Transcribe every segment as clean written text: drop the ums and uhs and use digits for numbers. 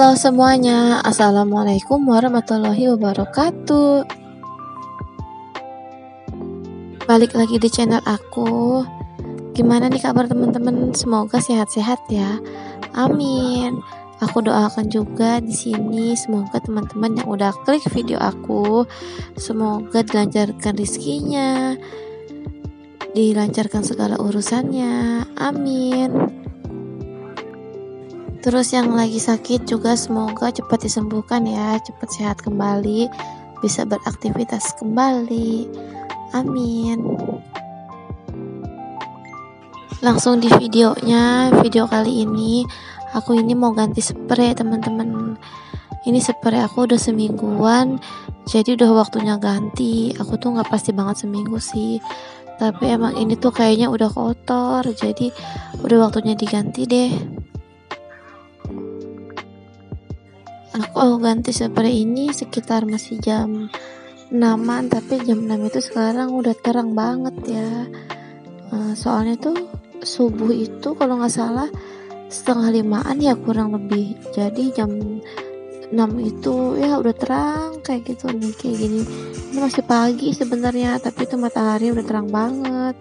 Halo semuanya, Assalamualaikum warahmatullahi wabarakatuh. Balik lagi di channel aku. Gimana nih kabar teman-teman? Semoga sehat-sehat ya. Amin. Aku doakan juga di sini semoga teman-teman yang udah klik video aku semoga dilancarkan rezekinya, dilancarkan segala urusannya. Amin. Terus yang lagi sakit juga semoga cepat disembuhkan ya, cepat sehat kembali, bisa beraktivitas kembali. Amin. Langsung di videonya, video kali ini aku ini mau ganti spray teman-teman. Ini spray aku udah semingguan, jadi udah waktunya ganti. Aku tuh nggak pasti banget seminggu sih, tapi emang ini tuh kayaknya udah kotor, jadi udah waktunya diganti deh. Aku ganti spray ini sekitar masih jam 6-an, tapi jam 6 itu sekarang udah terang banget ya. Soalnya tuh subuh itu kalau nggak salah 4:30 ya kurang lebih, jadi jam 6 itu ya udah terang kayak gitu nih, kayak gini. Ini masih pagi sebenarnya, tapi itu matahari udah terang banget.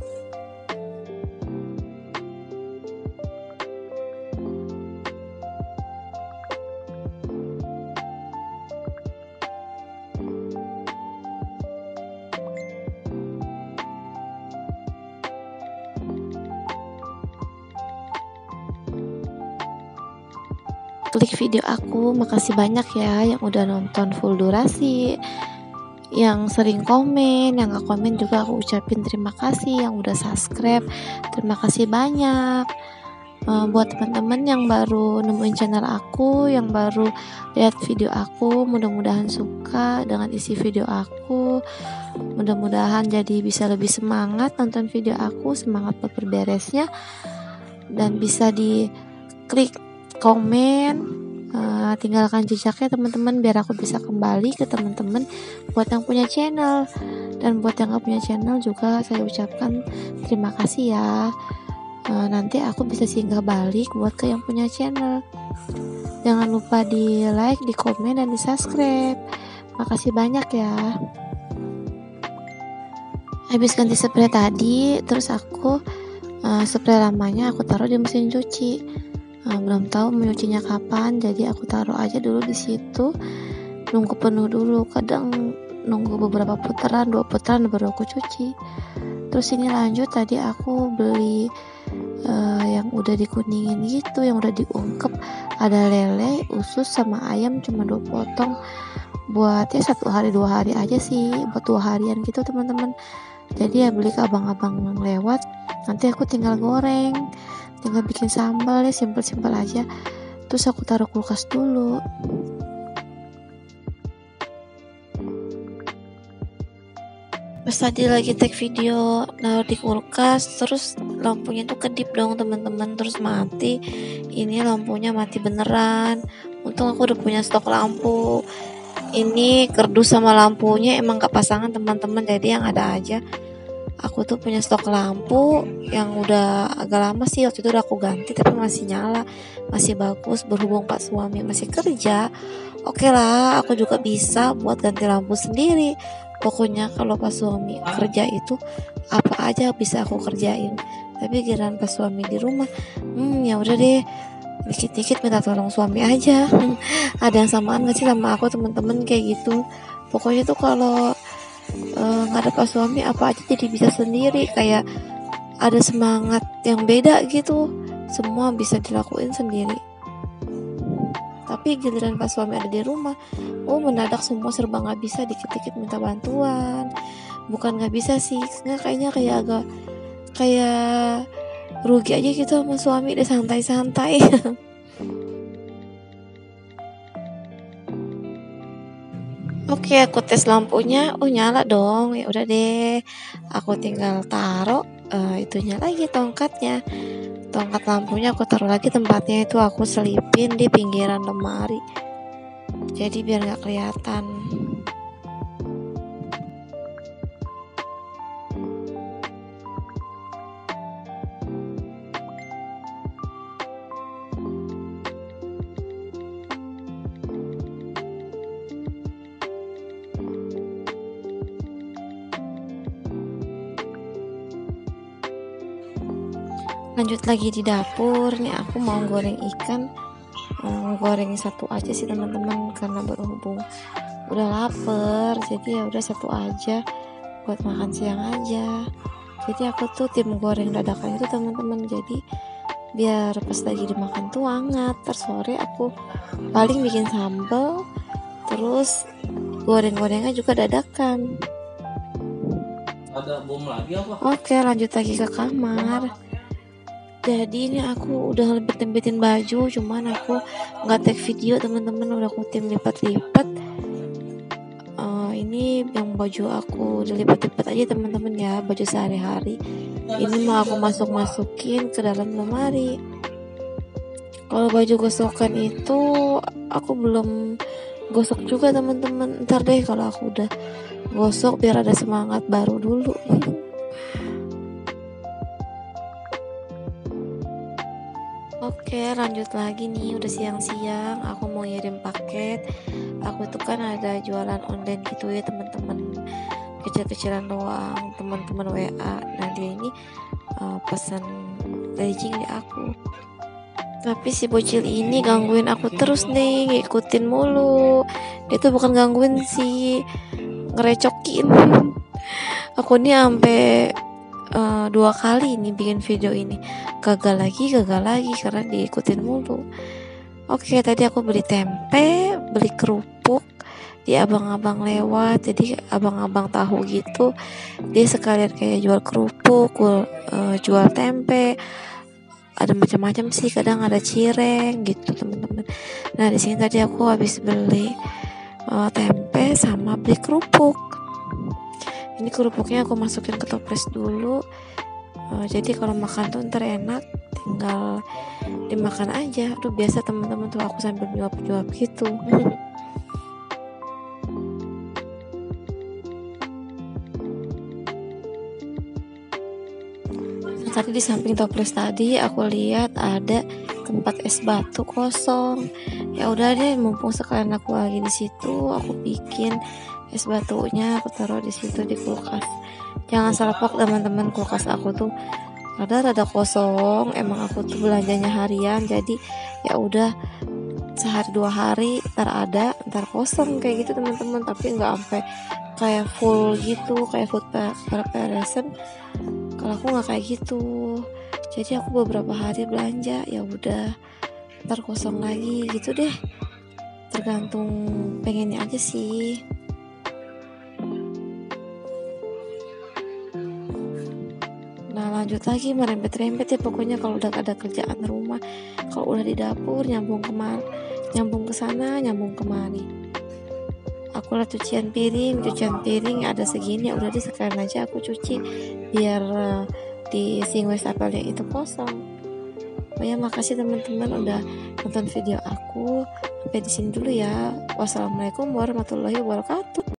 Klik video aku, makasih banyak ya yang udah nonton full durasi, yang sering komen, yang gak komen juga aku ucapin terima kasih, yang udah subscribe terima kasih banyak. Buat teman-teman yang baru nemuin channel aku, yang baru lihat video aku, mudah-mudahan suka dengan isi video aku, mudah-mudahan jadi bisa lebih semangat nonton video aku, semangat buat berberesnya, dan bisa di klik komen, tinggalkan jejaknya teman-teman, biar aku bisa kembali ke teman-teman buat yang punya channel, dan buat yang gak punya channel juga saya ucapkan terima kasih ya. Nanti aku bisa singgah balik buat ke yang punya channel. Jangan lupa di like, di komen, dan di subscribe. Makasih banyak ya. Habis ganti spray tadi, terus aku spray lamanya aku taruh di mesin cuci. Belum tahu menyucinya kapan, jadi aku taruh aja dulu di situ, nunggu penuh dulu. Kadang nunggu beberapa putaran, 2 putaran baru aku cuci. Terus ini lanjut, tadi aku beli yang udah dikuningin gitu, yang udah diungkep, ada lele, usus, sama ayam, cuma 2 potong buat ya 1 hari 2 hari aja sih, buat 2 harian gitu teman-teman. Jadi ya beli ke abang-abang yang lewat, nanti aku tinggal goreng, tinggal bikin sambal ya, simpel-simpel aja. Terus aku taruh kulkas dulu. Pas tadi lagi take video naruh di kulkas, terus lampunya tuh kedip dong teman-teman, terus mati. Ini lampunya mati beneran. Untung aku udah punya stok lampu. Ini kardus sama lampunya emang gak pasangan teman-teman, jadi yang ada aja. Aku tuh punya stok lampu yang udah agak lama sih, waktu itu udah aku ganti, tapi masih nyala, masih bagus. Berhubung Pak suami masih kerja, oke lah, aku juga bisa buat ganti lampu sendiri. Pokoknya kalau pas suami kerja itu apa aja bisa aku kerjain. Tapi giliran pas suami di rumah, ya udah deh, dikit-dikit minta tolong suami aja. Ada yang samaan gak sih sama aku teman-teman kayak gitu? Pokoknya tuh kalau nggak ada pas suami apa aja jadi bisa sendiri, kayak ada semangat yang beda gitu, semua bisa dilakuin sendiri. Tapi giliran pas suami ada di rumah, mendadak semua serba nggak bisa, dikit-dikit minta bantuan. Bukan nggak bisa sih, nggak, kayaknya kayak agak kayak rugi aja gitu sama suami, deh santai-santai. Oke, aku tes lampunya, nyala dong. Ya udah deh, aku tinggal taruh itunya lagi, tongkatnya. Tongkat lampunya aku taruh lagi, tempatnya itu aku selipin di pinggiran lemari, jadi biar nggak kelihatan. Lanjut lagi di dapur nih, aku mau goreng ikan. Goreng satu aja sih teman-teman, karena berhubung udah lapar, jadi ya udah satu aja buat makan siang aja. Jadi aku tuh tim goreng dadakan itu teman-teman, jadi biar pas lagi dimakan tuh hangat. Terus sore aku paling bikin sambal, terus goreng-gorengnya juga dadakan. Ada bom lagi apa? Oke, lanjut lagi ke kamar. Jadi ini aku udah lipetin baju, cuman aku nggak take video teman-teman, udah aku tim lipat-lipat. Ini yang baju aku udah lipat-lipat aja teman-teman ya, baju sehari-hari. Ini mau aku masukin ke dalam lemari. Kalau baju gosokan itu aku belum gosok juga teman-teman, ntar deh kalau aku udah gosok biar ada semangat baru dulu. Oke, lanjut lagi nih, udah siang-siang, aku mau ngirim paket. Aku tuh kan ada jualan online gitu ya teman-teman, kecil-kecilan doang, teman-teman WA. Nah dia ini pesan legging di aku, tapi si bocil ini gangguin aku terus nih, ngikutin mulu. Dia tuh bukan gangguin sih, ngerecokin. Aku nih sampai 2 kali nih bikin video ini, gagal lagi karena diikutin mulu. Oke, tadi aku beli tempe, beli kerupuk di abang-abang lewat, jadi abang-abang tahu gitu, dia sekalian kayak jual kerupuk, jual tempe, ada macam-macam sih, kadang ada cireng gitu teman-teman. Nah di sini tadi aku habis beli tempe sama beli kerupuk. Ini kerupuknya aku masukin ke toples dulu, jadi kalau makan tuh ntar enak, tinggal dimakan aja. Aduh biasa teman-teman tuh aku sambil nyuap-nyuap gitu. Tadi di samping toples tadi aku lihat ada tempat es batu kosong. Ya udah deh, mumpung sekalian aku lagi di situ, aku bikin es batunya, aku taruh di situ di kulkas. Jangan salah pak teman-teman, kulkas aku tuh rada kosong. Emang aku tuh belanjanya harian, jadi ya udah sehari 2 hari ntar ada, ntar kosong kayak gitu teman-teman. Tapi nggak sampai kayak full gitu, kayak food preparation. Kalau aku nggak kayak gitu, jadi aku beberapa hari belanja, ya udah ntar kosong lagi gitu deh, tergantung pengennya aja sih. Nah lanjut lagi merembet-rembet ya pokoknya. Kalau udah ada kerjaan rumah, kalau udah di dapur nyambung ke sana, nyambung kemari. Aku lah cucian piring ada segini, udah deh sekalian aja aku cuci biar di sink wastafel itu kosong. Oh ya, makasih teman-teman udah nonton video aku. Sampai di sini dulu ya. Wassalamualaikum warahmatullahi wabarakatuh.